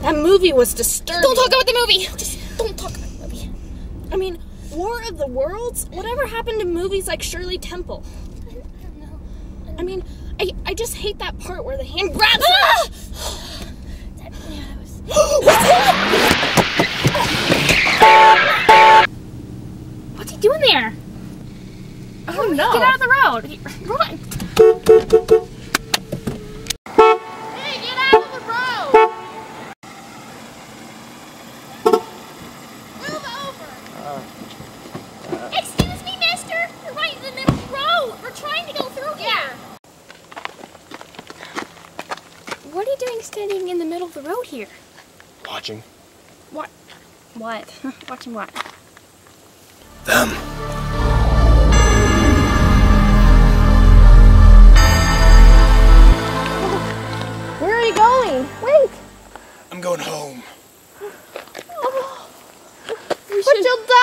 That movie was disturbing. Don't talk about the movie. Just don't talk about the movie. I mean, War of the Worlds? Whatever happened to movies like Shirley Temple? I don't know. I mean, I just hate that part where the hand grabs her. What's he doing there? Oh no. Get out of the road. Run. Hey, get out of the road. Move over. Excuse me, mister. You're right in the middle of the road. We're trying to go through here. What are you doing standing in the middle of the road here? Watching. What? What? Watching what? Them. Where are you going? Wait! I'm going home. But you'll die!